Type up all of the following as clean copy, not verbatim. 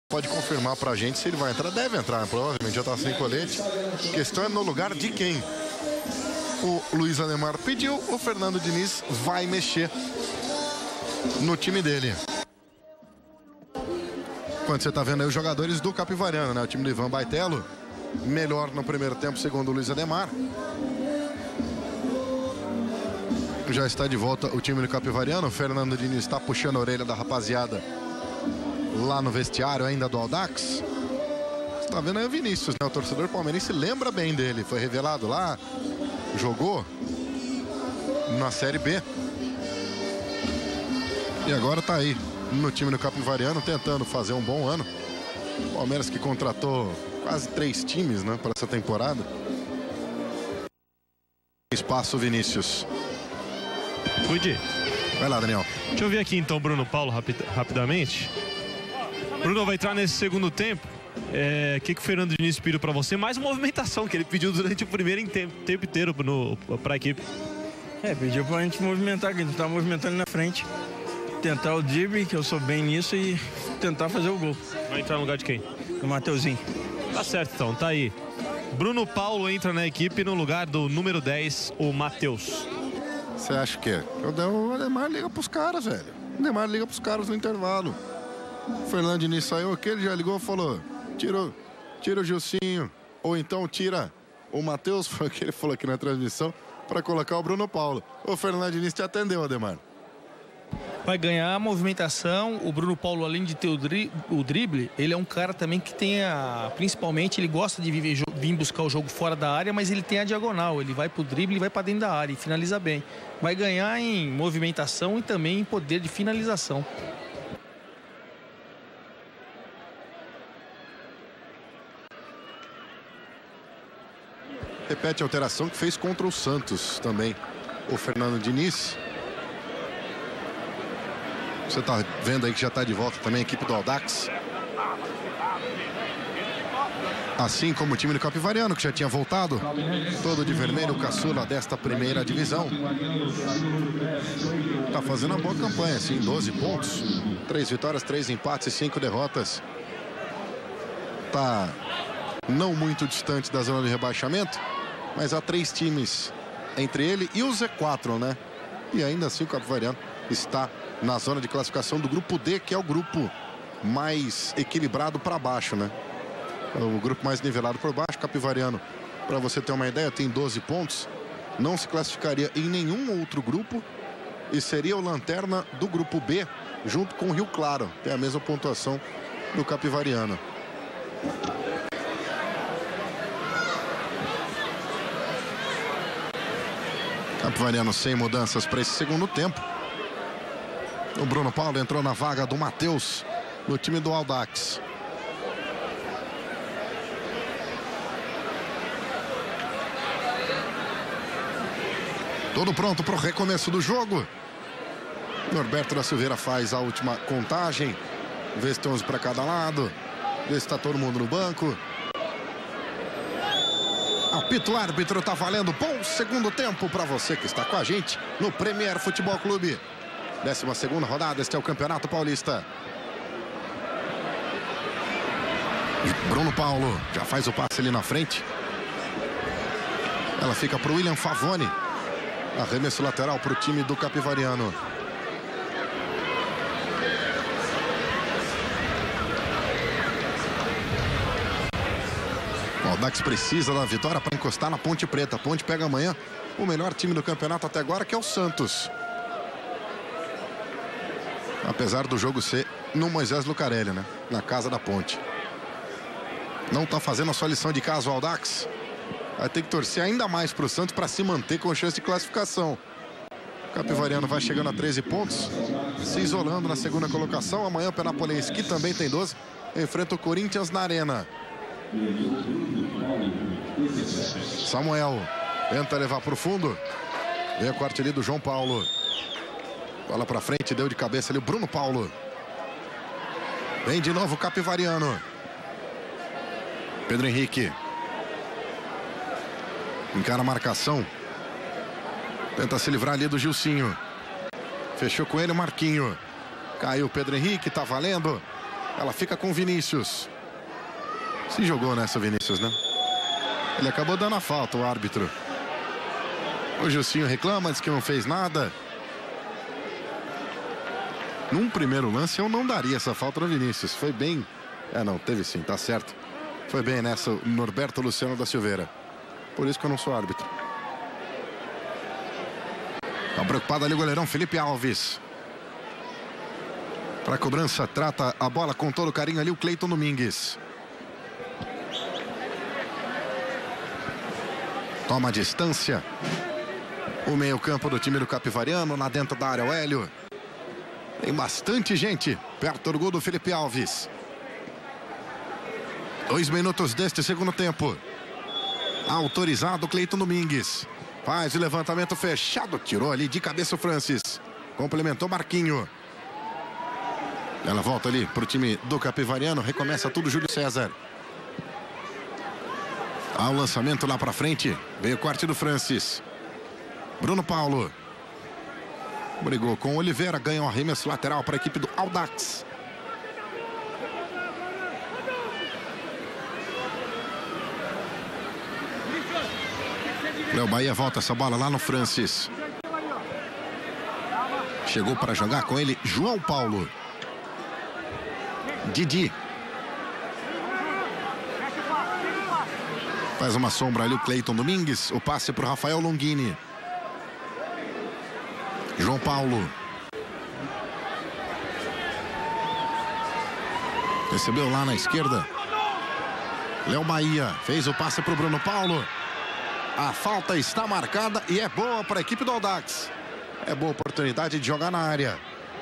Pode confirmar pra gente se ele vai entrar. Deve entrar, provavelmente já tá sem colete. A questão é no lugar de quem? O Luiz Ademar pediu, o Fernando Diniz vai mexer no time dele. Quando você tá vendo aí os jogadores do Capivariano, né? O time do Ivan Baitello, melhor no primeiro tempo, segundo o Luiz Ademar. Já está de volta o time do Capivariano. O Fernando Diniz está puxando a orelha da rapaziada lá no vestiário ainda do Audax. Você tá vendo aí o Vinícius, né? O torcedor palmeirense lembra bem dele. Foi revelado lá, jogou na Série B. E agora tá aí no time do Capivariano tentando fazer um bom ano. Palmeiras que contratou quase 3 times, né, para essa temporada. Espaço, Vinícius. Cuide. Vai lá, Daniel. Deixa eu ver aqui então Bruno Paulo rapidamente. Bruno vai entrar nesse segundo tempo. O que o Fernando Diniz pediu para você? Mais movimentação que ele pediu durante o primeiro tempo inteiro para a equipe. Pediu para a gente movimentar, que a gente tá movimentando na frente. Tentar o drible, que eu sou bem nisso, e tentar fazer o gol. Vai entrar no lugar de quem? Do Mateuzinho. Tá certo então, tá aí. Bruno Paulo entra na equipe no lugar do número 10, o Matheus. Você acha que é? O Ademar liga pros caras, velho. O Ademar liga pros caras no intervalo. O Fernando Diniz saiu aqui, ele já ligou e falou: tira o Gilcinho, ou então tira o Matheus, foi o que ele falou aqui na transmissão, para colocar o Bruno Paulo. O Fernando Diniz te atendeu, Ademar. Vai ganhar a movimentação. O Bruno Paulo, além de ter o drible, ele é um cara também que tem principalmente, ele gosta de vir buscar o jogo fora da área, mas ele tem a diagonal. Ele vai pro drible e vai para dentro da área e finaliza bem. Vai ganhar em movimentação e também em poder de finalização. Repete a alteração que fez contra o Santos também, o Fernando Diniz. Você tá vendo aí que já está de volta também a equipe do Audax. Assim como o time do Capivariano, que já tinha voltado. Todo de vermelho, o caçula desta primeira divisão. Tá fazendo uma boa campanha, assim, 12 pontos. 3 vitórias, 3 empates e 5 derrotas. Tá não muito distante da zona de rebaixamento, mas há 3 times entre ele e o Z4, né? E ainda assim o Capivariano está na zona de classificação do grupo D, que é o grupo mais equilibrado para baixo, né? O grupo mais nivelado por baixo. Capivariano, para você ter uma ideia, tem 12 pontos. Não se classificaria em nenhum outro grupo e seria o lanterna do grupo B, junto com o Rio Claro. Tem a mesma pontuação do Capivariano. Capivariano sem mudanças para esse segundo tempo. O Bruno Paulo entrou na vaga do Matheus no time do Audax. Tudo pronto para o recomeço do jogo. Norberto da Silveira faz a última contagem. Vê se tem 11 para cada lado. Vê se está todo mundo no banco. Apito o árbitro, tá valendo. Bom segundo tempo para você que está com a gente no Premier Futebol Clube. 12ª rodada, este é o Campeonato Paulista. Bruno Paulo já faz o passe ali na frente. Ela fica para o William Favoni. Arremesso lateral para o time do Capivariano. O Audax precisa da vitória para encostar na Ponte Preta. A Ponte pega amanhã o melhor time do campeonato até agora, que é o Santos. Apesar do jogo ser no Moisés Lucarelli, né? Na casa da Ponte. Não está fazendo a sua lição de casa o Audax. Vai ter que torcer ainda mais para o Santos para se manter com chance de classificação. O Capivariano vai chegando a 13 pontos, se isolando na segunda colocação. Amanhã o Penapolense, que também tem 12, enfrenta o Corinthians na Arena. Samuel tenta levar para o fundo. Vem o corte ali do João Paulo. Bola para frente, deu de cabeça ali o Bruno Paulo. Vem de novo o Capivariano. Pedro Henrique. Encara a marcação. Tenta se livrar ali do Gilcinho. Fechou com ele o Marquinho. Caiu o Pedro Henrique, tá valendo. Ela fica com o Vinícius. Se jogou nessa, Vinícius, né? Ele acabou dando a falta, o árbitro. O Gilcinho reclama, diz que não fez nada. Num primeiro lance, eu não daria essa falta no Vinícius. Foi bem... não, teve sim, tá certo. Foi bem nessa, o Norberto Luciano da Silveira. Por isso que eu não sou árbitro. Tá preocupado ali o goleirão Felipe Alves. Para cobrança, trata a bola com todo carinho ali o Cleiton Domingues. Toma a distância. O meio-campo do time do Capivariano, lá dentro da área, o Hélio. Tem bastante gente perto do gol do Felipe Alves. 2 minutos deste segundo tempo. Autorizado o Cleiton Domingues. Faz o levantamento fechado. Tirou ali de cabeça o Francis. Complementou Marquinho. Ela volta ali para o time do Capivariano. Recomeça tudo Júlio César. Ao lançamento lá para frente. Veio o corte do Francis. Bruno Paulo. Brigou com Oliveira. Ganha um arremesso lateral para a equipe do Audax. Léo Bahia volta essa bola lá no Francis. Chegou para jogar com ele João Paulo. Didi. Faz uma sombra ali o Cleiton Domingues. O passe para o Rafael Longini. João Paulo. Recebeu lá na esquerda. Léo Bahia fez o passe para o Bruno Paulo. A falta está marcada e é boa para a equipe do Audax. É boa oportunidade de jogar na área.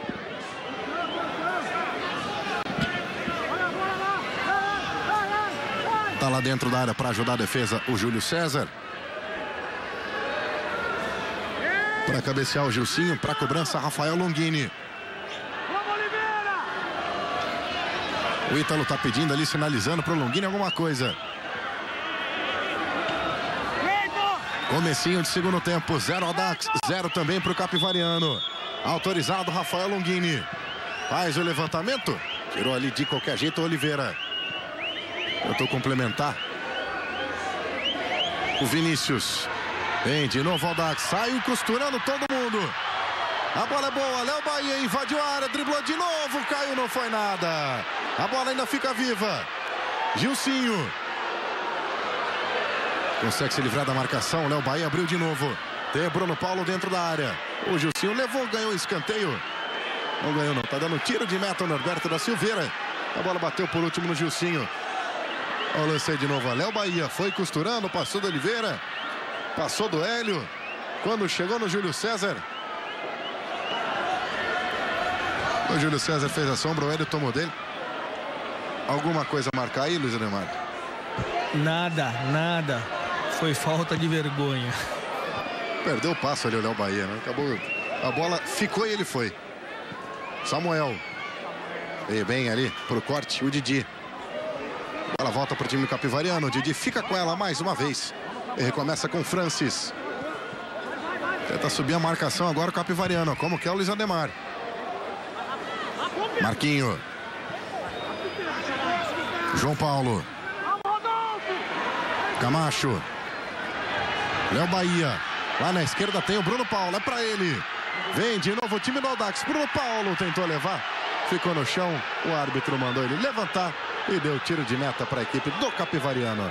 Tá lá dentro da área para ajudar a defesa o Júlio César. Para cabecear o Gilcinho, para cobrança Rafael Longini. O Ítalo tá pedindo ali, sinalizando para o Longini alguma coisa. Comecinho de segundo tempo, 0 Audax, 0 também para o Capivariano. Autorizado Rafael Longini. Faz o levantamento. Tirou ali de qualquer jeito o Oliveira. Tentou complementar. O Vinícius. Vem de novo Audax. Saiu costurando todo mundo. A bola é boa. Léo Bahia invadiu a área. Driblou de novo. Caiu, não foi nada. A bola ainda fica viva. Gilcinho. Consegue se livrar da marcação. Léo Bahia abriu de novo. Tem Bruno Paulo dentro da área. O Gilcinho levou, ganhou o escanteio. Não ganhou não. Tá dando tiro de meta o Norberto da Silveira. A bola bateu por último no Gilcinho. Olha o lance aí de novo. Léo Bahia foi costurando. Passou do Oliveira. Passou do Hélio. Quando chegou no Júlio César. O Júlio César fez a sombra. O Hélio tomou dele. Alguma coisa a marcar aí, Luiz Ademar? Nada, nada. Foi falta de vergonha. Perdeu o passo ali o Léo Bahia, né? Acabou. A bola ficou e ele foi. Samuel. Veio bem ali pro corte o Didi. Ela volta pro time do Capivariano. O Didi fica com ela mais uma vez. E recomeça com o Francis. Tenta subir a marcação agora o Capivariano. Como que é o Luiz Ademar. Marquinho. João Paulo. Camacho. Léo Bahia. Lá na esquerda tem o Bruno Paulo. É pra ele. Vem de novo o time do Audax. Bruno Paulo tentou levar. Ficou no chão. O árbitro mandou ele levantar. E deu tiro de meta para a equipe do Capivariano.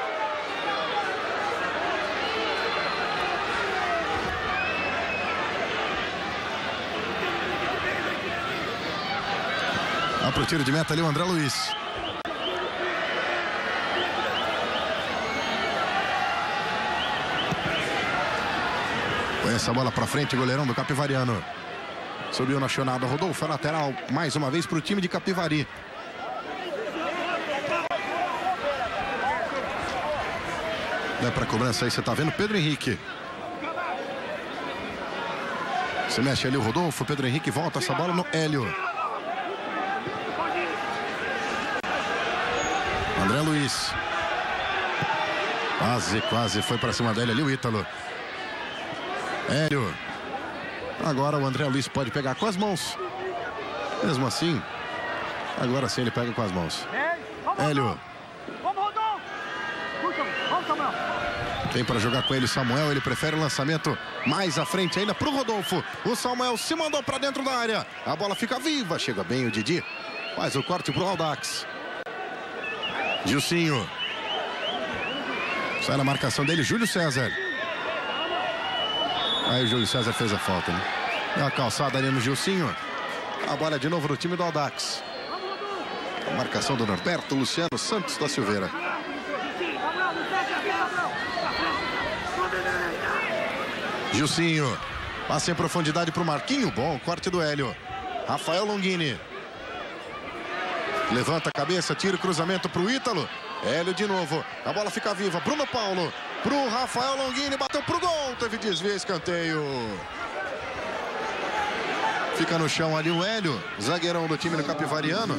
Lá pro tiro de meta ali o André Luiz. Põe essa bola para frente, goleirão do Capivariano. Subiu na chonada, Rodolfo, é lateral mais uma vez para o time de Capivari. Dá para cobrança aí, você tá vendo Pedro Henrique. Se mexe ali o Rodolfo, Pedro Henrique volta essa bola no Hélio. André Luiz. Quase foi para cima dele ali o Ítalo. Hélio. Agora o André Luiz pode pegar com as mãos. Mesmo assim, Agora sim ele pega com as mãos. Hélio. Tem para jogar com ele o Samuel. Ele prefere o lançamento mais à frente ainda para o Rodolfo. O Samuel se mandou para dentro da área. A bola fica viva. Chega bem o Didi. Faz o corte para o Audax. Gilcinho. Sai na marcação dele, Júlio César. Aí o Júlio César fez a falta, né? Deu uma calçada ali no Gilcinho. A bola é de novo no time do Audax. A marcação do Norberto Luciano Santos da Silveira. Gilcinho. Passa em profundidade para o Marquinho. Bom corte do Hélio. Rafael Longini. Levanta a cabeça, tira o cruzamento para o Ítalo. Hélio de novo. A bola fica viva. Bruno Paulo. Para o Rafael Longini. Bateu para o gol. Teve desvio, escanteio. Fica no chão ali o Hélio. Zagueirão do time do Capivariano.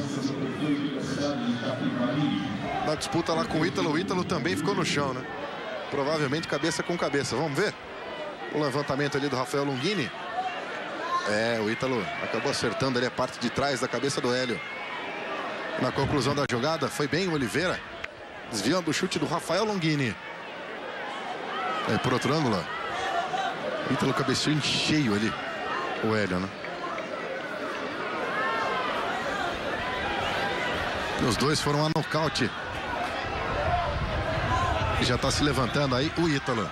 Na disputa lá com o Ítalo também ficou no chão, né? Provavelmente cabeça com cabeça. Vamos ver. O levantamento ali do Rafael Longini. O Ítalo acabou acertando ali a parte de trás da cabeça do Hélio. Na conclusão da jogada, foi bem o Oliveira. Desviando o chute do Rafael Longini. Aí por outro ângulo, o Ítalo cabeceou em cheio ali. O Hélio, né? Os dois foram a nocaute. E já está se levantando aí o Ítalo.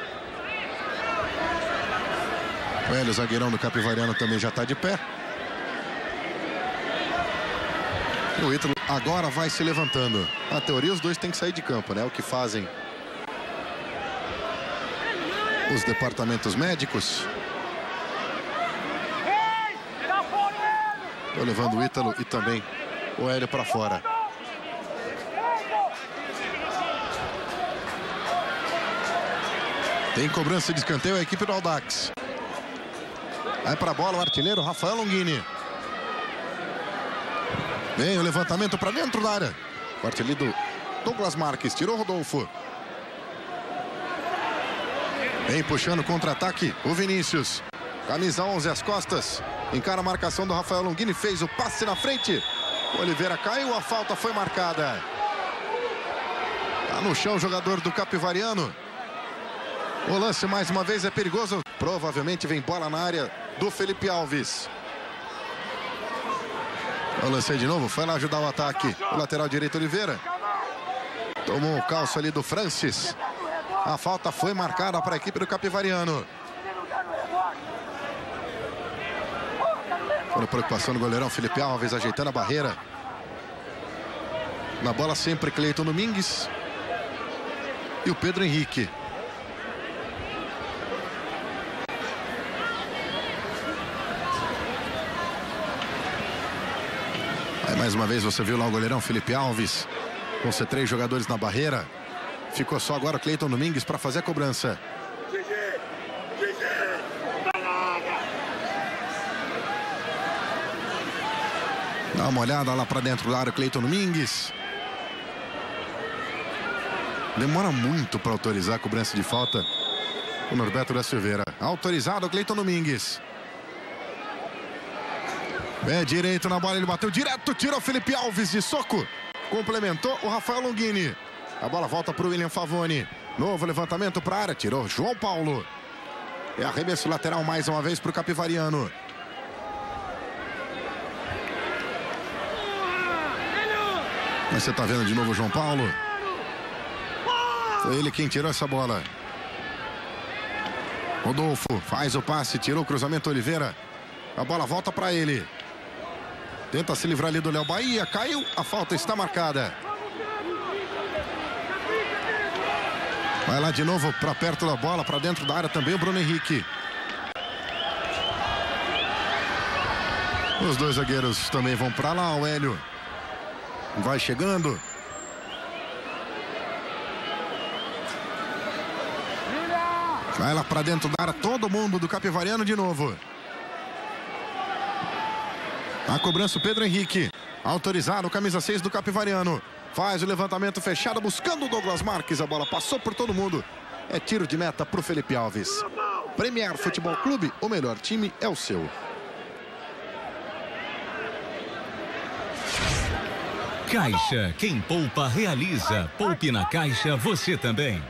O Hélio, zagueirão do Capivariano, também já está de pé. E o Ítalo agora vai se levantando. Na teoria, os dois têm que sair de campo, né? O que fazem os departamentos médicos. Estou levando o Ítalo e também o Hélio para fora. Tem cobrança de escanteio a equipe do Audax. Vai para a bola o artilheiro Rafael Longini. Vem o levantamento para dentro da área. Corte ali do Douglas Marques. Tirou o Rodolfo. Vem puxando contra-ataque o Vinícius. Camisa 11 às costas. Encara a marcação do Rafael Longini. Fez o passe na frente. O Oliveira caiu. A falta foi marcada. Tá no chão o jogador do Capivariano. O lance mais uma vez é perigoso. Provavelmente vem bola na área do Felipe Alves. O lance de novo. Foi lá ajudar o ataque. O lateral direito Oliveira. Tomou o calço ali do Francis. A falta foi marcada para a equipe do Capivariano. Foi a preocupação do goleirão Felipe Alves ajeitando a barreira. Na bola sempre Cleiton Domingues. E o Pedro Henrique. Aí mais uma vez você viu lá o goleirão Felipe Alves. Com ser 3 jogadores na barreira. Ficou só agora o Cleiton Domingues para fazer a cobrança. Dá uma olhada lá para dentro da área, Cleiton Domingues. Demora muito para autorizar a cobrança de falta. O Norberto da Silveira. Autorizado o Cleiton Domingues. Pé direito na bola, ele bateu direto, tirou o Felipe Alves de soco. Complementou o Rafael Longini. A bola volta para o William Favoni. Novo levantamento para a área, tirou João Paulo. É arremesso lateral mais uma vez para o Capivariano. Mas você está vendo de novo o João Paulo. Foi ele quem tirou essa bola. Rodolfo faz o passe, tirou o cruzamento Oliveira. A bola volta para ele. Tenta se livrar ali do Léo Bahia. Caiu, a falta está marcada. Vai lá de novo para perto da bola, para dentro da área também o Bruno Henrique. Os dois zagueiros também vão para lá, o Hélio. Vai chegando. Vai lá para dentro da área, todo mundo do Capivariano de novo. A cobrança o Pedro Henrique. Autorizado, camisa 6 do Capivariano. Faz o levantamento fechado, buscando o Douglas Marques. A bola passou por todo mundo. É tiro de meta para o Felipe Alves. Premier Futebol Clube, o melhor time é o seu. Caixa, quem poupa realiza. Poupe na Caixa, você também.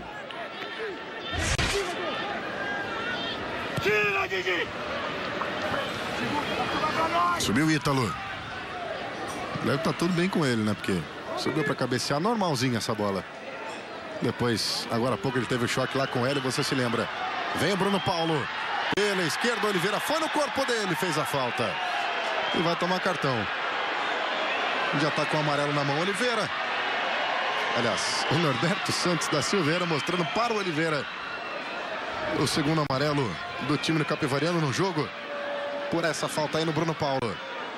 Subiu o Ítalo. Deve estar tudo bem com ele, né? Porque subiu para cabecear normalzinho essa bola. Depois, agora há pouco ele teve o choque lá com ele, você se lembra. Vem o Bruno Paulo. Pela esquerda, Oliveira foi no corpo dele, fez a falta. E vai tomar cartão. Já está com o amarelo na mão, Oliveira. Aliás, o Norberto Santos da Silveira mostrando para o Oliveira o segundo amarelo do time do Capivariano no jogo. Por essa falta aí no Bruno Paulo.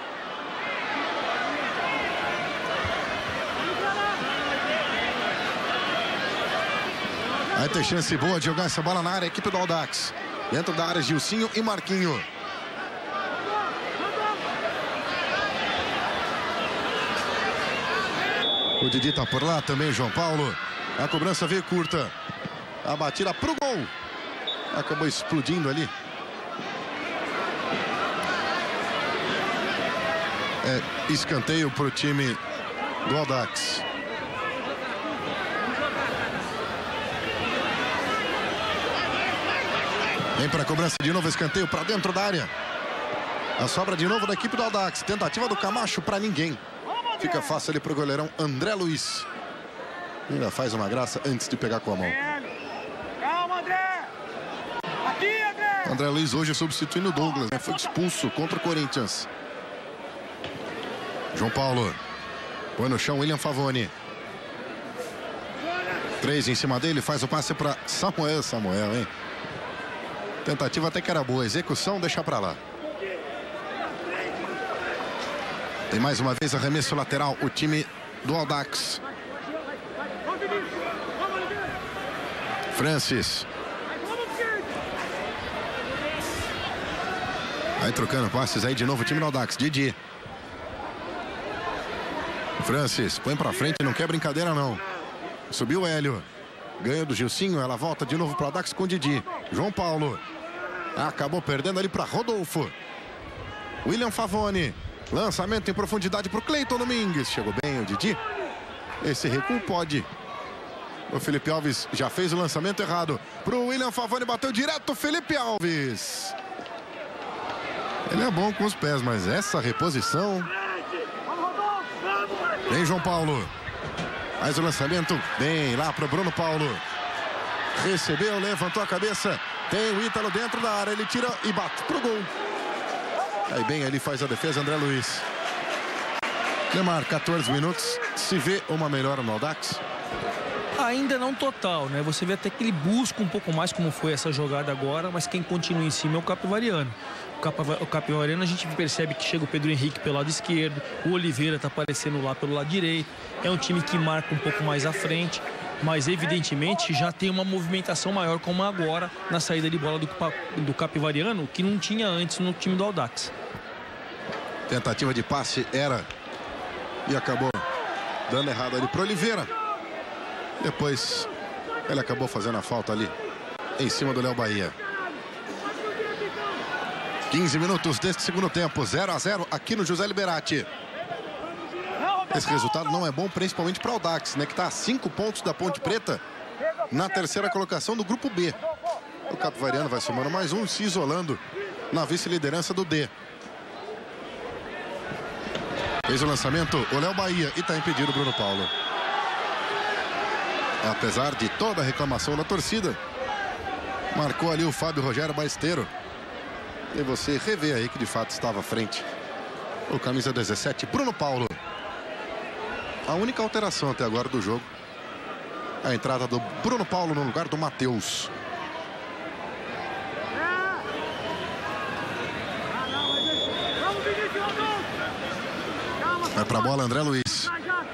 Aí tem chance boa de jogar essa bola na área, a equipe do Audax. Dentro da área, Gilcinho e Marquinho. O Didi tá por lá também, João Paulo. A cobrança veio curta. A batida pro gol. Acabou explodindo ali. É escanteio pro time do Audax. Vem para a cobrança de novo, escanteio para dentro da área. A sobra de novo da equipe do Audax. Tentativa do Camacho para ninguém. Fica fácil ali para o goleirão André Luiz. Ainda faz uma graça antes de pegar com a mão. Calma, André! Aqui, André! André Luiz hoje substituindo o Douglas, né? Foi expulso contra o Corinthians. João Paulo. Põe no chão William Favoni. 3 em cima dele, faz o passe para Samuel. Samuel, hein? Tentativa até que era boa. Execução, deixa para lá. Tem mais uma vez arremesso lateral. O time do Audax. Francis. Vai trocando passes aí de novo o time do Audax. Didi. Francis. Põe para frente. Não quer brincadeira não. Subiu o Hélio. Ganho do Gilcinho. Ela volta de novo para o Audax com Didi. João Paulo. Acabou perdendo ali para Rodolfo. William Favoni. Lançamento em profundidade para o Cleiton Domingues. Chegou bem o Didi. Esse recuo pode. O Felipe Alves já fez o lançamento errado. Para o William Favoni, bateu direto o Felipe Alves. Ele é bom com os pés, mas essa reposição... Vem João Paulo. Faz o lançamento. Bem lá para o Bruno Paulo. Recebeu, levantou a cabeça. Tem o Ítalo dentro da área. Ele tira e bate pro gol. Aí bem, ali faz a defesa André Luiz. Neymar, 14 minutos. Se vê uma melhora no Audax? Ainda não total, né? Você vê até que ele busca um pouco mais como foi essa jogada agora, mas quem continua em cima é o Capivariano. O Capivariano a gente percebe que chega o Pedro Henrique pelo lado esquerdo, o Oliveira tá aparecendo lá pelo lado direito. É um time que marca um pouco mais à frente, mas evidentemente já tem uma movimentação maior como agora na saída de bola do Capivariano, que não tinha antes no time do Audax. Tentativa de passe era e acabou dando errado ali para Oliveira. Depois ele acabou fazendo a falta ali em cima do Léo Bahia. 15 minutos deste segundo tempo, 0-0 aqui no José Liberati. Esse resultado não é bom, principalmente para o Audax, né, que está a 5 pontos da Ponte Preta na terceira colocação do grupo B. O Capivariano vai somando mais um, se isolando na vice-liderança do D. Fez o lançamento o Léo Bahia e está impedido o Bruno Paulo. Apesar de toda a reclamação da torcida, marcou ali o Fábio Rogério Baisteiro. E você revê aí que de fato estava à frente o camisa 17, Bruno Paulo. A única alteração até agora do jogo, a entrada do Bruno Paulo no lugar do Matheus. Vai pra bola André Luiz.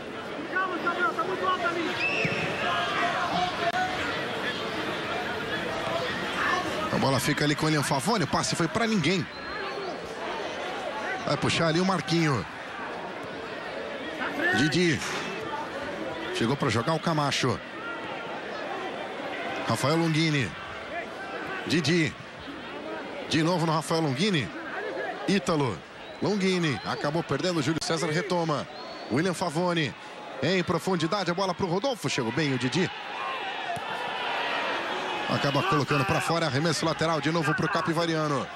A bola fica ali com o William Favoni. O passe foi pra ninguém. Vai puxar ali o Marquinho. Didi. Chegou para jogar o Camacho. Rafael Longini. Didi. De novo no Rafael Longini. Ítalo. Longini. Acabou perdendo. Júlio César retoma. William Favoni. Em profundidade, a bola para o Rodolfo. Chegou bem o Didi. Acaba colocando para fora, arremesso lateral de novo para o Capivariano.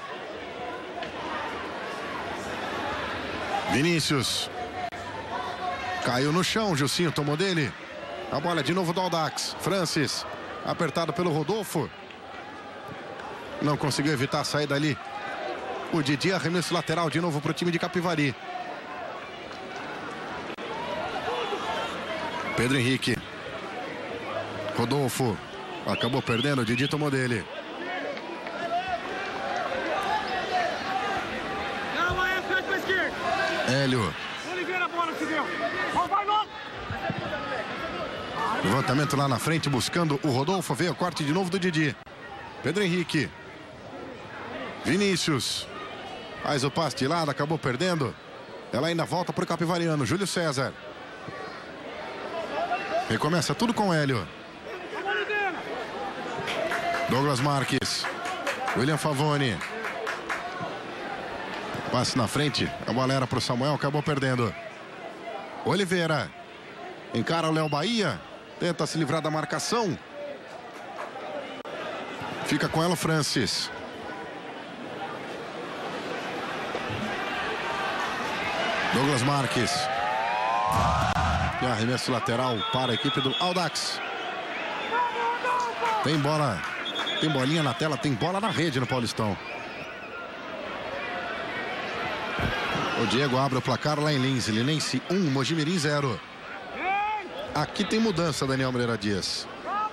Vinícius. Caiu no chão, Gilcinho tomou dele. A bola de novo do Audax. Francis, apertado pelo Rodolfo. Não conseguiu evitar a saída ali. O Didi, arremesso lateral de novo para o time de Capivari. Pedro Henrique. Rodolfo. Acabou perdendo, o Didi tomou dele. Hélio. Levantamento lá na frente, buscando o Rodolfo. Veio o corte de novo do Didi. Pedro Henrique. Vinícius. Faz o passe de lado, acabou perdendo. Ela ainda volta para o Capivariano. Júlio César. Recomeça tudo com Hélio. Douglas Marques. William Favoni. Passe na frente. A bola era para o Samuel. Acabou perdendo. Oliveira. Encara o Léo Bahia. Tenta se livrar da marcação. Fica com ela o Francis. Douglas Marques. E arremesso lateral para a equipe do Audax. Tem bola. Tem bolinha na tela, tem bola na rede no Paulistão. O Diego abre o placar lá em Lins. Linense 1, Mojimirim 0. Aqui tem mudança, Daniel Moreira Dias.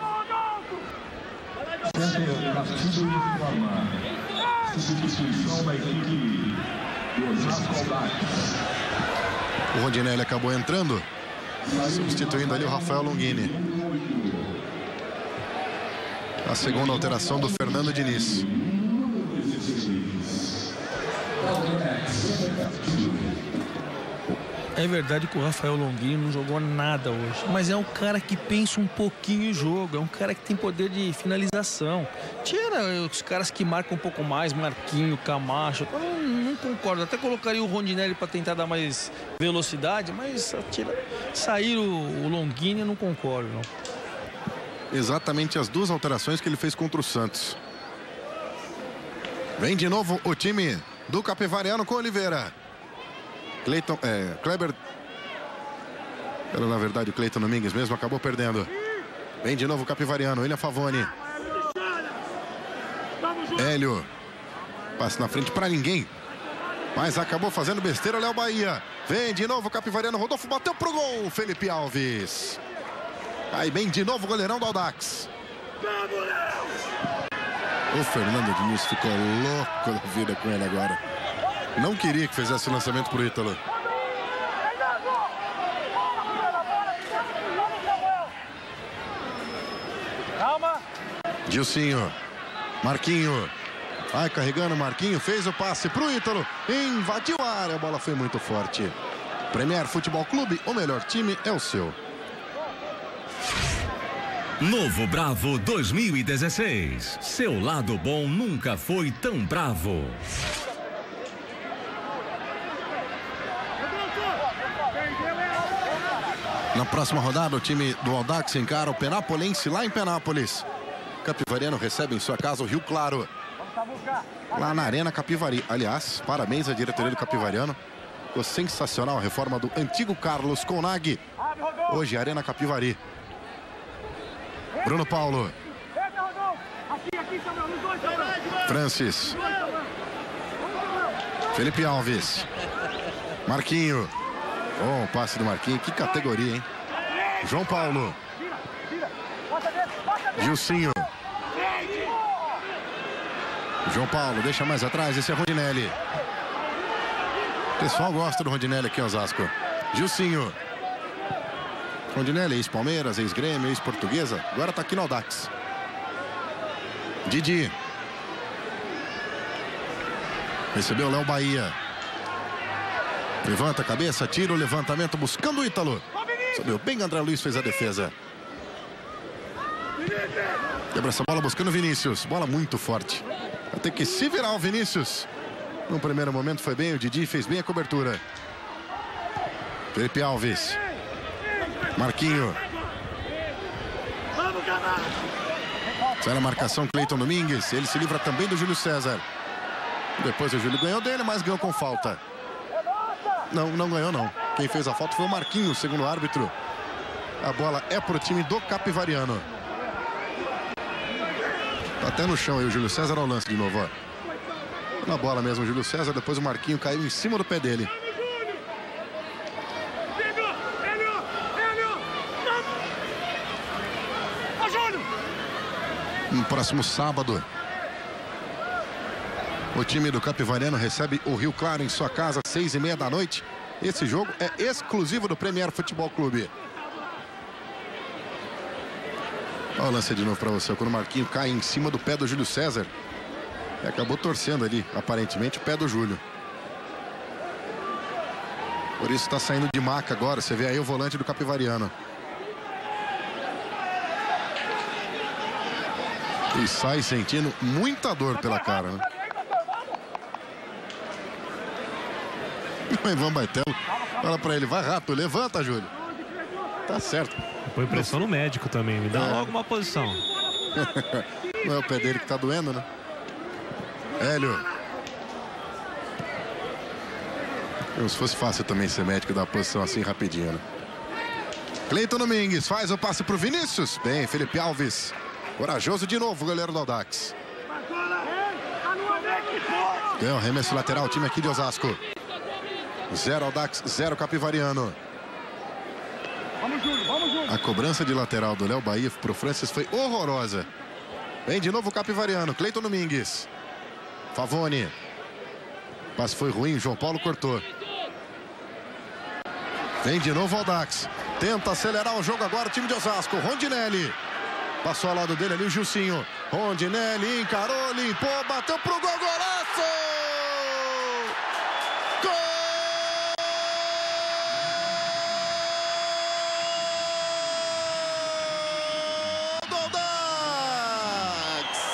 O Rondinelli acabou entrando, substituindo ali o Rafael Longini. A segunda alteração do Fernando Diniz. É verdade que o Rafael Longini não jogou nada hoje, mas é um cara que pensa um pouquinho o jogo, é um cara que tem poder de finalização. Tira os caras que marcam um pouco mais, Marquinho, Camacho, eu não concordo. Até colocaria o Rondinelli para tentar dar mais velocidade, mas sair o Longini eu não concordo, não. Exatamente as duas alterações que ele fez contra o Santos. Vem de novo o time do Capivariano com Oliveira. Kleber. Era na verdade o Cleiton Domingues mesmo, acabou perdendo. Vem de novo o Capivariano, William Favoni. Hélio. Passe na frente para ninguém. Mas acabou fazendo besteira o Léo Bahia. Vem de novo o Capivariano, Rodolfo bateu pro gol, Felipe Alves. Aí bem de novo o goleirão do Audax. O Fernando Diniz ficou louco da vida com ele agora. Não queria que fizesse o lançamento pro Ítalo. Gilcinho. Marquinho. Vai carregando o Marquinho. Fez o passe pro Ítalo. Invadiu a área. A bola foi muito forte. Premier Futebol Clube. O melhor time é o seu. Novo Bravo 2016. Seu lado bom nunca foi tão bravo. Na próxima rodada, o time do Audax encara o Penapolense lá em Penápolis. Capivariano recebe em sua casa o Rio Claro. Lá na Arena Capivari. Aliás, parabéns à diretoria do Capivariano. Ficou sensacional a reforma do antigo Carlos Conag. Hoje, Arena Capivari. Bruno Paulo. Francis. Felipe Alves. Marquinho. Bom passe do Marquinho. Que categoria, hein? João Paulo. Gilcinho. João Paulo deixa mais atrás. Esse é Rondinelli. O pessoal gosta do Rondinelli aqui em Osasco. Gilcinho. Rondinelli, ex-Palmeiras, ex-Grêmio, ex-Portuguesa. Agora tá aqui no Audax. Didi. Recebeu o Léo Bahia. Levanta a cabeça, tira o levantamento, buscando o Ítalo. Subiu bem, André Luiz fez a defesa. Quebra essa bola buscando o Vinícius. Bola muito forte. Vai ter que se virar o Vinícius. No primeiro momento foi bem, o Didi fez bem a cobertura. Felipe Alves. Marquinho. Sai na marcação Cleiton Domingues. Ele se livra também do Júlio César. Depois o Júlio ganhou dele, mas ganhou com falta. Não ganhou não. Quem fez a falta foi o Marquinho, segundo o árbitro. A bola é pro time do Capivariano. Tá até no chão aí o Júlio César ao lance de novo, ó. Na bola mesmo o Júlio César, depois o Marquinho caiu em cima do pé dele. No próximo sábado, o time do Capivariano recebe o Rio Claro em sua casa, 6h30 da noite. Esse jogo é exclusivo do Premier Futebol Clube. Olha o lance de novo para você, quando o Marquinho cai em cima do pé do Júlio César. E acabou torcendo ali, aparentemente, o pé do Júlio. Por isso está saindo de maca agora. Você vê aí o volante do Capivariano. E sai sentindo muita dor pela cara, né? O Ivan Baitello fala pra ele, vai rápido, levanta, Júlio. Tá certo. Põe pressão no médico também, me dá logo uma posição. Não é o pé dele que tá doendo, né? Hélio. Se fosse fácil também ser médico dar uma posição assim rapidinho, né? Cleiton Domingues faz o passe pro Vinícius. Bem, Felipe Alves. Corajoso de novo, o goleiro do Audax. Deu arremesso lateral, o time aqui de Osasco. 0 Audax, 0 Capivariano. A cobrança de lateral do Léo Bahia pro Francis foi horrorosa. Vem de novo o Capivariano, Cleiton Domingues. Favone. Passe foi ruim, João Paulo cortou. Vem de novo o Audax. Tenta acelerar o jogo agora o time de Osasco. Rondinelli. Passou ao lado dele ali o Gilcinho. Rondinelli encarou, limpou, bateu pro gol, golaço! Gol do Audax!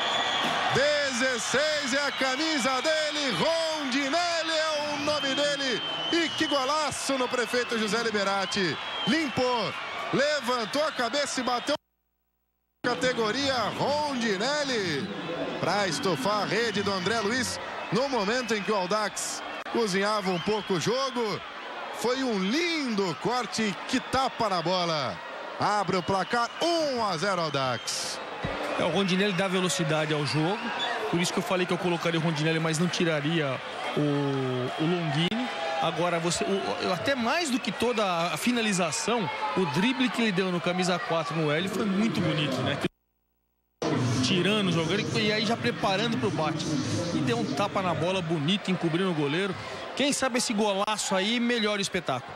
16 é a camisa dele, Rondinelli é o nome dele. E que golaço no prefeito José Liberati. Limpou, levantou a cabeça e bateu. Categoria Rondinelli para estofar a rede do André Luiz no momento em que o Audax cozinhava um pouco o jogo. Foi um lindo corte que tapa na bola. Abre o placar 1-0 Audax. O Rondinelli dá velocidade ao jogo, por isso que eu falei que eu colocaria o Rondinelli, mas não tiraria o Longini. Agora, até mais do que toda a finalização, o drible que ele deu no camisa 4 no Hélio foi muito bonito, né? Tirando, jogando e aí já preparando para o bate. E deu um tapa na bola bonito, encobrindo o goleiro. Quem sabe esse golaço aí melhora o espetáculo.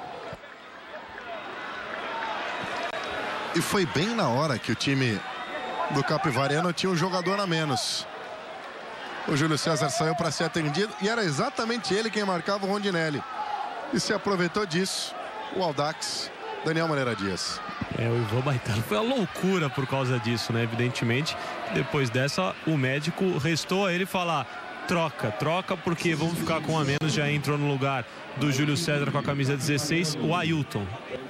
E foi bem na hora que o time do Capivariano tinha um jogador a menos. O Júlio César saiu para ser atendido e era exatamente ele quem marcava o Rondinelli. E se aproveitou disso o Audax, Daniel Moreira Dias. O Ivan Baitello foi uma loucura por causa disso, né? Evidentemente, depois dessa, o médico restou a ele falar: troca, porque vamos ficar com um a menos. Já entrou no lugar do Júlio César com a camisa 16, o Ailton.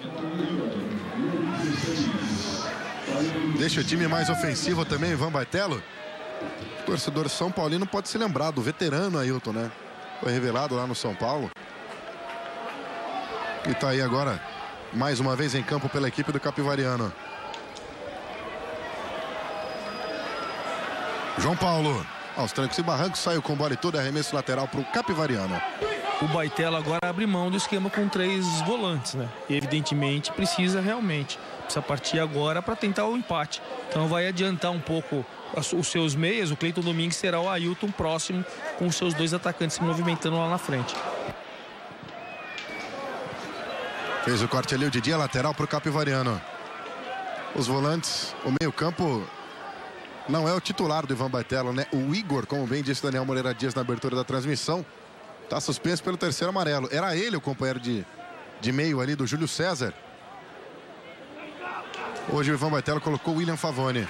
Deixa o time mais ofensivo também, Ivan Baitello. O torcedor São Paulino pode se lembrar do veterano Ailton, né? Foi revelado lá no São Paulo. E tá aí agora, mais uma vez em campo pela equipe do Capivariano. João Paulo, aos trancos e barrancos, saiu com bola e tudo, arremesso lateral para o Capivariano. O Baitello agora abre mão do esquema com 3 volantes, né? E evidentemente precisa partir agora para tentar o empate. Então vai adiantar um pouco os seus meias. O Cleiton Domingues será o Ailton próximo, com os seus 2 atacantes se movimentando lá na frente. Fez o corte ali o Didi, lateral para o Capivariano. Os volantes, o meio-campo não é o titular do Ivan Baitello, né? O Igor, como bem disse Daniel Moreira Dias na abertura da transmissão, está suspenso pelo 3º amarelo. Era ele o companheiro de meio ali do Júlio César. Hoje o Ivan Baitello colocou o William Favone.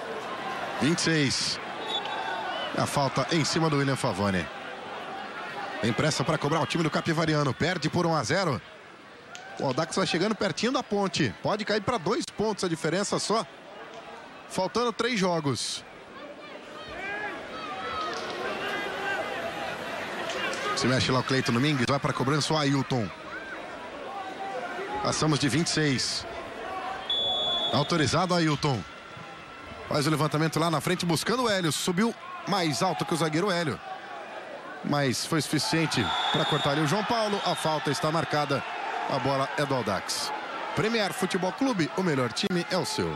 26. A falta em cima do William Favone. Tem pressa para cobrar o time do Capivariano. Perde por 1-0. O Audax vai chegando pertinho da ponte. Pode cair para 2 pontos a diferença só. Faltando 3 jogos. Se mexe lá o Cleiton Domingues. Vai para a cobrança o Ailton. Passamos de 26. Autorizado o Ailton. Faz o levantamento lá na frente buscando o Hélio. Subiu mais alto que o zagueiro Hélio. Mas foi suficiente para cortar ali o João Paulo. A falta está marcada. A bola é do Audax. Premier Futebol Clube, o melhor time é o seu.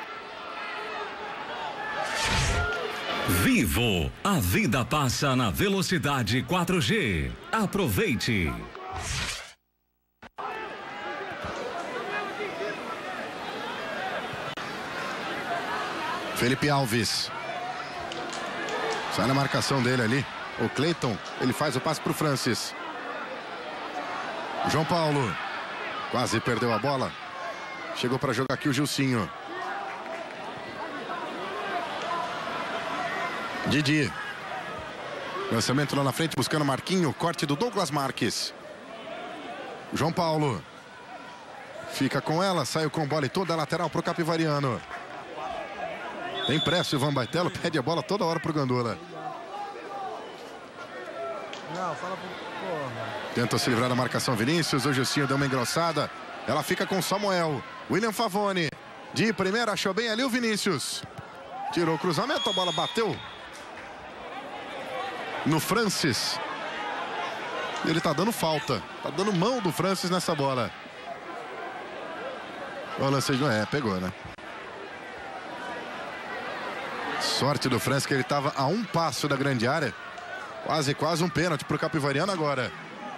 Vivo, a vida passa na velocidade 4G. Aproveite. Felipe Alves. Sai na marcação dele ali. O Cleiton, ele faz o passe para o Francis. João Paulo. Quase perdeu a bola. Chegou para jogar aqui o Gilcinho. Didi. Lançamento lá na frente, buscando Marquinho. Corte do Douglas Marques. João Paulo. Fica com ela, saiu com bola e toda a lateral para o Capivariano. Tem pressa, Ivan Baitello pede a bola toda hora para o Gandula. Não, fala pro... Tenta se livrar da marcação Vinícius. O Gilcinho deu uma engrossada. Ela fica com Samuel. William Favoni. De primeira, achou bem ali o Vinícius. Tirou o cruzamento, a bola bateu no Francis. Ele tá dando falta. Tá dando mão do Francis nessa bola. O lance de... pegou, né? Sorte do Francis que ele tava a um passo da grande área. Quase um pênalti pro Capivariano agora.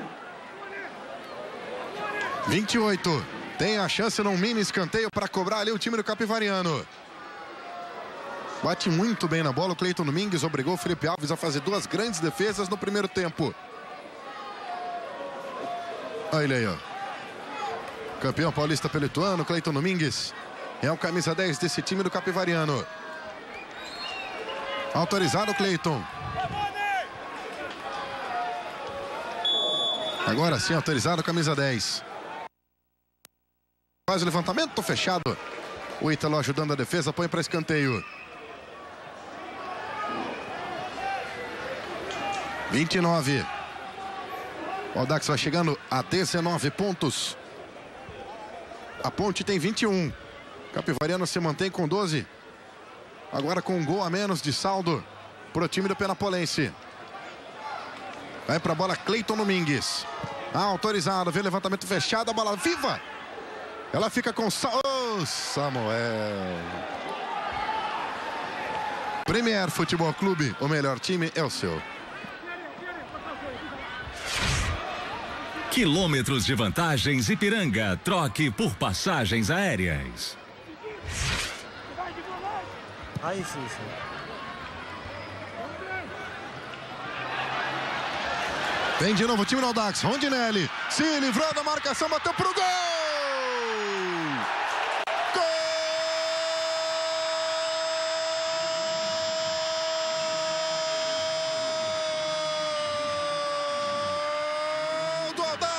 28. Tem a chance num mini escanteio para cobrar ali o time do Capivariano. Bate muito bem na bola o Cleiton Domingues. Obrigou o Felipe Alves a fazer 2 grandes defesas no primeiro tempo. Olha ele aí, ó. Campeão paulista pelo Ituano, Cleiton Domingues. É o camisa 10 desse time do Capivariano. Autorizado o Cleiton. Agora sim, autorizado, camisa 10. Faz o levantamento, fechado. O Ítalo ajudando a defesa, põe para escanteio. 29. O Audax vai chegando a 19 pontos. A Ponte tem 21. Capivariano se mantém com 12. Agora com um gol a menos de saldo para o time do Penapolense. Vai para a bola Cleiton Domingues. Autorizado, vê o levantamento fechado, a bola viva. Ela fica com Samuel. Premier Futebol Clube, o melhor time é o seu. Quilômetros de vantagens Ipiranga. Troque por passagens aéreas. Aí sim. Vem de novo o time do Audax. Rondinelli se livrou da marcação, bateu pro gol! Gol do Audax!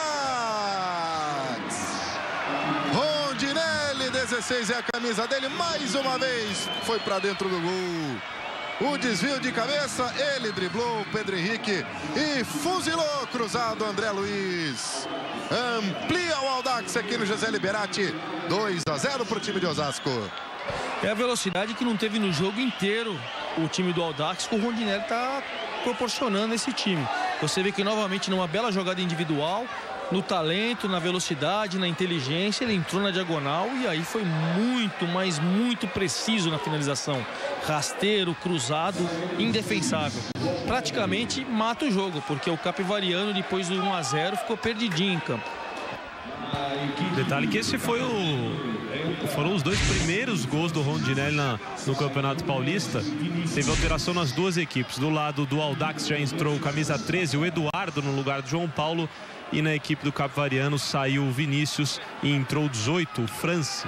Rondinelli, 16 é a camisa dele, mais uma vez foi para dentro do gol. O desvio de cabeça, ele driblou o Pedro Henrique e fuzilou cruzado André Luiz. Amplia o Audax aqui no José Liberati. 2-0 para o time de Osasco. É a velocidade que não teve no jogo inteiro o time do Audax, que o Rondinelli está proporcionando esse time. Você vê que novamente numa bela jogada individual, no talento, na velocidade, na inteligência, ele entrou na diagonal e aí foi muito, mas muito preciso na finalização. Rasteiro, cruzado, indefensável. Praticamente mata o jogo, porque o Capivariano, depois do 1-0, ficou perdidinho em campo. Detalhe que esse foram os 2 primeiros gols do Rondinelli no Campeonato Paulista. Teve alteração nas 2 equipes. Do lado do Audax já entrou o camisa 13, o Eduardo, no lugar do João Paulo. E na equipe do Capivariano saiu o Vinícius e entrou o 18, o Franci.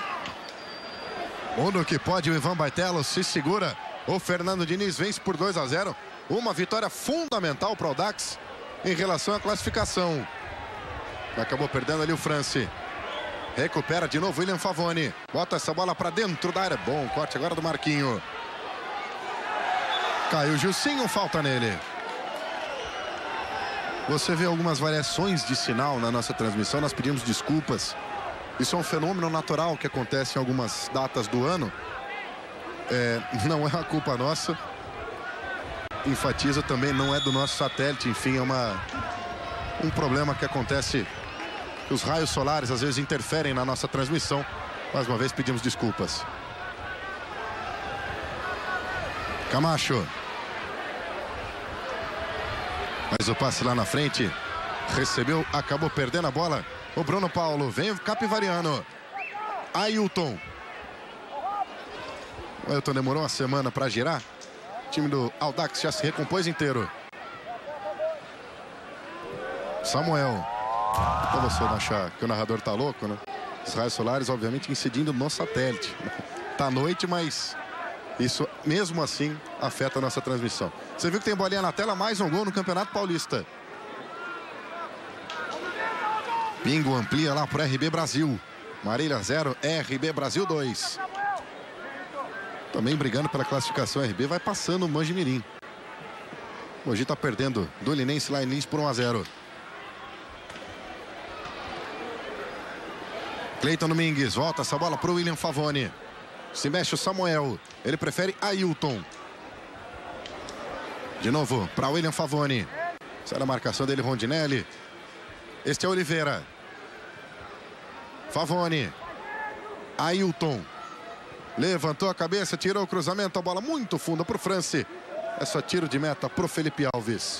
Onde que pode, o Ivan Baitello se segura. O Fernando Diniz vence por 2-0. Uma vitória fundamental para o Audax. em relação à classificação. Acabou perdendo ali o France. Recupera de novo William Favoni. Bota essa bola para dentro da área. Bom corte agora do Marquinho. Caiu o Gilcinho, falta nele. Você vê algumas variações de sinal na nossa transmissão. Nós pedimos desculpas. Isso é um fenômeno natural que acontece em algumas datas do ano. Não é a culpa nossa. Enfatiza também, não é do nosso satélite. Enfim, é um problema que acontece. Os raios solares às vezes interferem na nossa transmissão. Mais uma vez pedimos desculpas. Camacho. Mas o passe lá na frente. Recebeu, acabou perdendo a bola. O Bruno Paulo, vem o Capivariano. Ailton. O Ailton demorou uma semana para girar. O time do Audax já se recompôs inteiro. Samuel. Pra você não achar que o narrador tá louco, né? Os raios solares, obviamente, incidindo no satélite. Tá à noite, mas isso, mesmo assim, afeta a nossa transmissão. Você viu que tem bolinha na tela, mais um gol no Campeonato Paulista. Pingo amplia lá pro RB Brasil. Marília 0, RB Brasil 2. Também brigando pela classificação, RB vai passando o Mojimirim. Mogi tá perdendo do Linense lá em Lins por 1-0. Cleiton Domingues, volta essa bola pro William Favoni. Se mexe o Samuel, ele prefere Ailton. De novo para William Favoni. Sai a marcação dele, Rondinelli. Este é Oliveira. Favoni. Ailton. Levantou a cabeça, tirou o cruzamento, a bola muito funda para o France. É só tiro de meta para o Felipe Alves.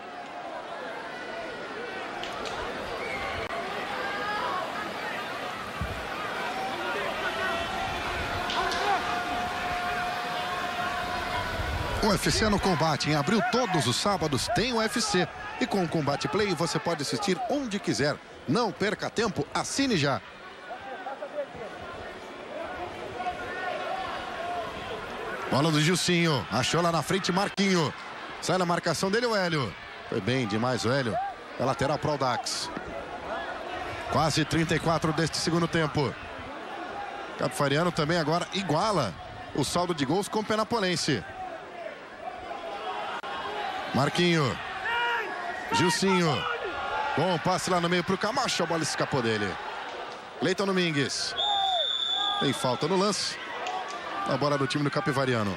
O UFC no Combate, em abril, todos os sábados tem o UFC. E com o Combate Play você pode assistir onde quiser. Não perca tempo, assine já. Bola do Gilcinho, achou lá na frente Marquinho. Sai na marcação dele o Hélio. Foi bem demais o Hélio. É lateral pro Audax. Quase 34 deste segundo tempo. Capivariano também agora iguala o saldo de gols com o Penapolense. Marquinho. Gilcinho. Bom passe lá no meio pro Camacho. A bola escapou dele. Cleiton Domingues. Tem falta no lance. A bola do time do Capivariano.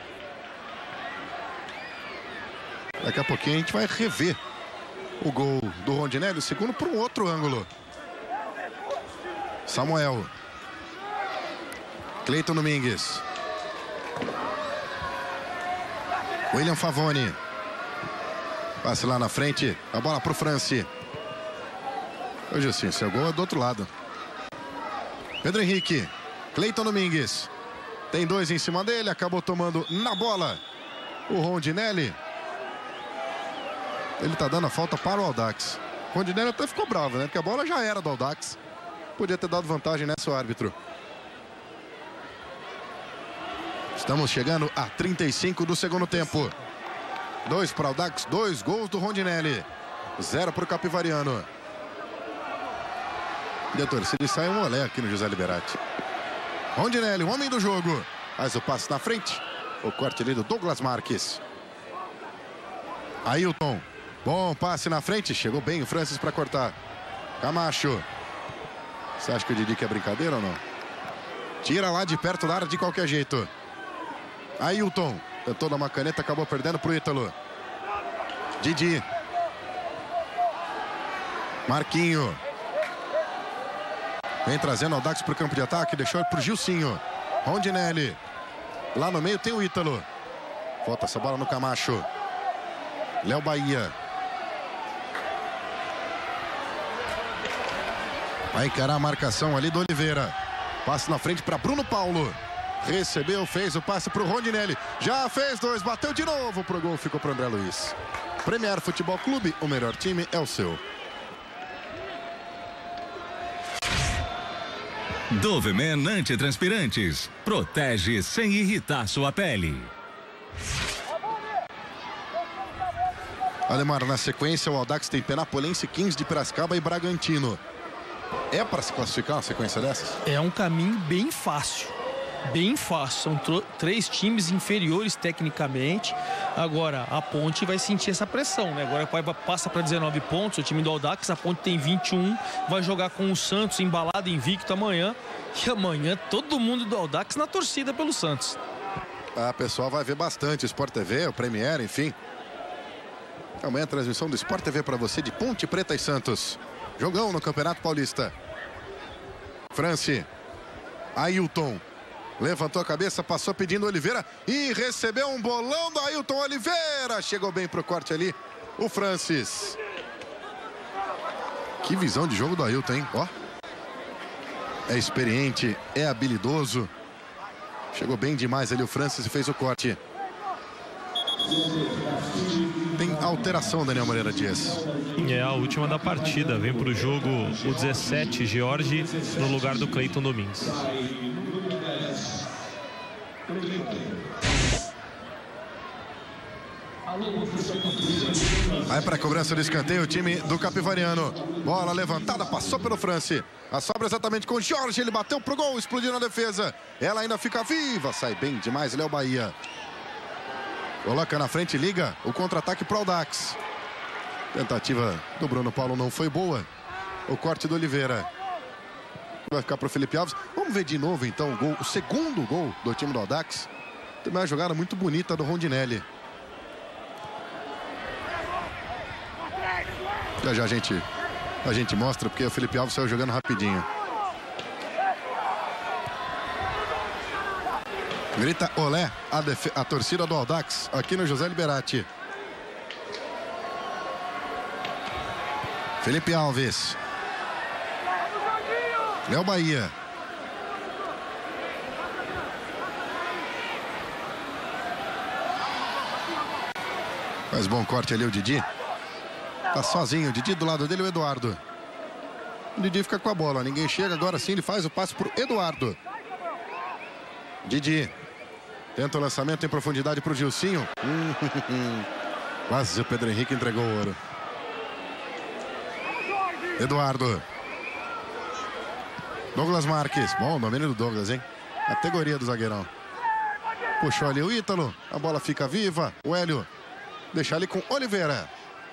Daqui a pouquinho a gente vai rever o gol do Rondinelli, o segundo, por um outro ângulo. Samuel. Cleiton Domingues. William Favoni. Passe lá na frente. A bola pro France. Hoje sim, seu gol é do outro lado. Pedro Henrique. Cleiton Domingues. Tem dois em cima dele. Acabou tomando na bola o Rondinelli. Ele tá dando a falta para o Audax. O Rondinelli até ficou bravo, né? Porque a bola já era do Audax. Podia ter dado vantagem nessa, o árbitro. Estamos chegando a 35 do segundo tempo. 2 para o Audax, 2 gols do Rondinelli. 0 para o Capivariano. E a torcida sai um olé aqui no José Liberati. Rondinelli, o homem do jogo. Faz o passe na frente. O corte ali do Douglas Marques. Ailton. Bom passe na frente. Chegou bem o Francis para cortar. Camacho. Você acha que o Didi quer brincadeira ou não? Tira lá de perto da área de qualquer jeito. Ailton. Tentou dar uma caneta, acabou perdendo pro Ítalo. Didi. Marquinho. Vem trazendo o Audax para o campo de ataque. Deixou para o Gilcinho. Rondinelli. Lá no meio tem o Ítalo. Volta essa bola no Camacho. Léo Bahia. Vai encarar a marcação ali do Oliveira. Passe na frente para Bruno Paulo. Recebeu, fez o passe para o Rondinelli. Já fez 2, bateu de novo pro gol, ficou para o André Luiz. Premier Futebol Clube, o melhor time é o seu. Doveman Antitranspirantes. Protege sem irritar sua pele. Alemar, na sequência, o Audax tem Penapolense, 15 de Piracicaba e Bragantino. É para se classificar uma sequência dessas? É um caminho bem fácil. Bem fácil. São 3 times inferiores tecnicamente. Agora, a Ponte vai sentir essa pressão, né? Agora passa para 19 pontos. O time do Audax, a Ponte tem 21. Vai jogar com o Santos embalado, invicto amanhã. E amanhã todo mundo do Audax na torcida pelo Santos. A pessoal vai ver bastante o Sport TV, o Premier, enfim. Amanhã a transmissão do Sport TV para você de Ponte Preta e Santos. Jogão no Campeonato Paulista. France. Ailton. Levantou a cabeça, passou pedindo Oliveira e recebeu um bolão do Ailton Oliveira. Chegou bem pro corte ali o Francis. Que visão de jogo do Ailton, hein? Ó. É experiente, é habilidoso. Chegou bem demais ali o Francis e fez o corte. Tem alteração, Daniel Moreira Dias. É a última da partida. Vem para o jogo o 17, George, no lugar do Cleiton Domingues. Aí para a cobrança do escanteio o time do Capivariano. Bola levantada, passou pelo France. A sobra exatamente com o Jorge. Ele bateu pro gol, explodiu na defesa. Ela ainda fica viva. Sai bem demais, Léo Bahia. Coloca na frente, liga o contra-ataque pro Audax. Tentativa do Bruno Paulo não foi boa. O corte do Oliveira. Vai ficar pro Felipe Alves. Vamos ver de novo então o gol, o segundo gol do time do Audax. Tem uma jogada muito bonita do Rondinelli. Já já a gente mostra, porque o Felipe Alves saiu jogando rapidinho. Grita olé a torcida do Audax aqui no José Liberati. Felipe Alves. Léo Bahia. Faz bom corte ali o Didi. Tá sozinho, o Didi do lado dele, o Eduardo. O Didi fica com a bola, ninguém chega, agora sim ele faz o passe pro Eduardo. Didi. Tenta o lançamento em profundidade pro Gilcinho. Quase o Pedro Henrique entregou o ouro. Eduardo. Douglas Marques. Bom, domínio do Douglas, hein? Categoria do zagueirão. Puxou ali o Ítalo. A bola fica viva. O Hélio. Deixa ali com Oliveira.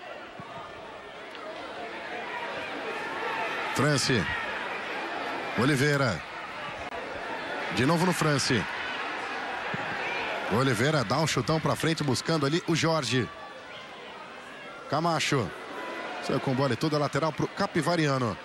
France. Oliveira. De novo no France. Oliveira dá um chutão pra frente, buscando ali o Jorge. Camacho. Saiu com bola e tudo, a lateral pro Capivariano.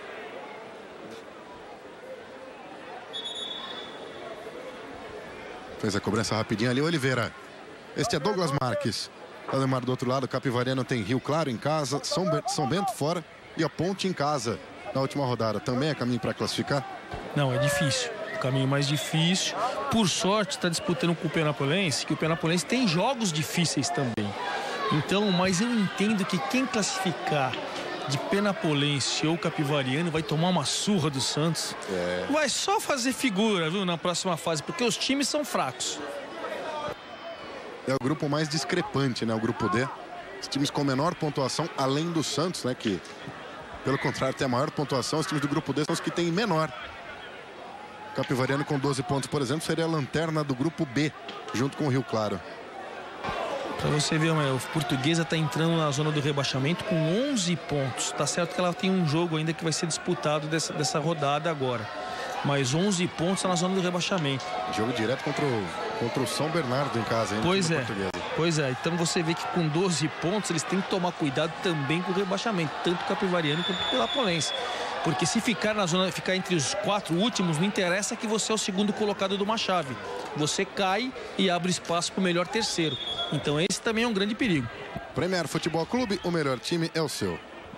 Fez a cobrança rapidinho ali, Oliveira. Este é Douglas Marques. Ademar do outro lado, Capivariano tem Rio Claro em casa, São Bento fora e a Ponte em casa na última rodada. Também é caminho para classificar? Não, é difícil. O caminho mais difícil. Por sorte, está disputando com o Penapolense, que o Penapolense tem jogos difíceis também. Então, mas eu entendo que quem classificar de Penapolense ou Capivariano vai tomar uma surra do Santos. Vai só fazer figura, viu, na próxima fase, porque os times são fracos. É o grupo mais discrepante, né? O grupo D. Os times com menor pontuação, além do Santos, né? Que, pelo contrário, tem a maior pontuação. Os times do grupo D são os que têm menor. Capivariano com 12 pontos, por exemplo, seria a lanterna do grupo B, junto com o Rio Claro. Pra você ver, o Portuguesa tá entrando na zona do rebaixamento com 11 pontos. Tá certo que ela tem um jogo ainda que vai ser disputado dessa rodada agora. Mas 11 pontos tá na zona do rebaixamento. Jogo direto contra o São Bernardo em casa, hein? Pois é. Pois é. Então você vê que com 12 pontos eles têm que tomar cuidado também com o rebaixamento. Tanto o Capivariano quanto o Penapolense. Porque se ficar na zona, ficar entre os 4 últimos, não interessa que você é o segundo colocado de uma chave. Você cai e abre espaço para o melhor terceiro. Então esse também é um grande perigo. Premier Futebol Clube, o melhor time é o seu.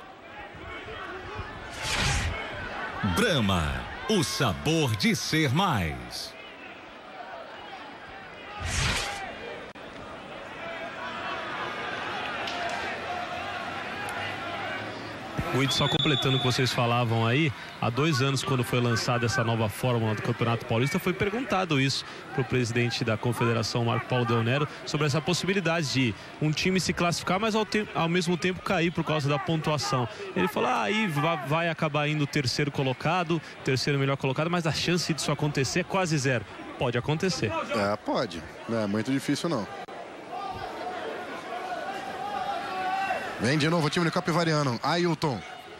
Brahma, o sabor de ser mais. Muito só completando o que vocês falavam aí, há 2 anos, quando foi lançada essa nova fórmula do Campeonato Paulista, foi perguntado isso para o presidente da Confederação, Marco Paulo Del Nero, sobre essa possibilidade de um time se classificar, mas ao mesmo tempo cair por causa da pontuação. Ele falou, aí vai acabar indo o terceiro colocado, terceiro melhor colocado, mas a chance disso acontecer é quase zero. Pode acontecer. Pode. Não é muito difícil, não. Vem de novo o time do Capivariano. Ailton.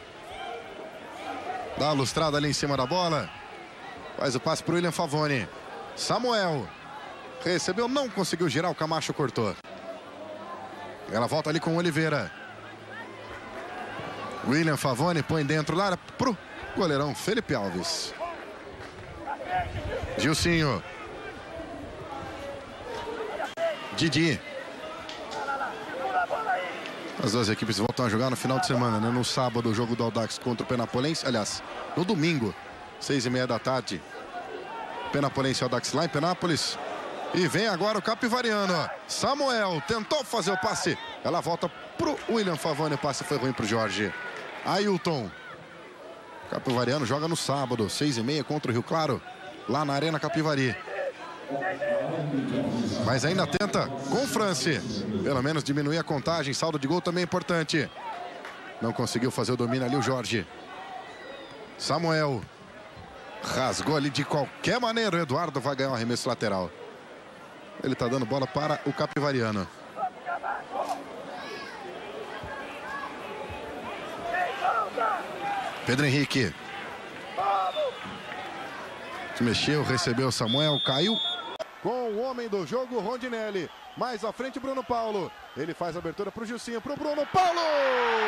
Dá a lustrada ali em cima da bola. Faz o passe para o William Favoni. Samuel. Recebeu, não conseguiu girar. O Camacho cortou. Ela volta ali com o Oliveira. William Favoni põe dentro da área pro goleirão Felipe Alves. Gilcinho. Didi. As duas equipes voltam a jogar no final de semana, né? No sábado, o jogo do Audax contra o Penapolense. Aliás, no domingo, 6h30 da tarde. Penapolense e Audax lá em Penápolis. E vem agora o Capivariano. Samuel tentou fazer o passe. Ela volta pro William Favoni. O passe foi ruim pro Jorge. Ailton. Capivariano joga no sábado, 6h30 contra o Rio Claro. Lá na Arena Capivari. Mas ainda tenta com o France. Pelo menos diminuir a contagem. Saldo de gol também é importante. Não conseguiu fazer o domínio ali o Jorge. Samuel. Rasgou ali de qualquer maneira. O Eduardo vai ganhar um arremesso lateral. Ele está dando bola para o Capivariano. Pedro Henrique. Se mexeu, recebeu o Samuel, caiu. Com o homem do jogo, Rondinelli. Mais à frente, Bruno Paulo. Ele faz a abertura para o Gilcinho, para o Bruno Paulo.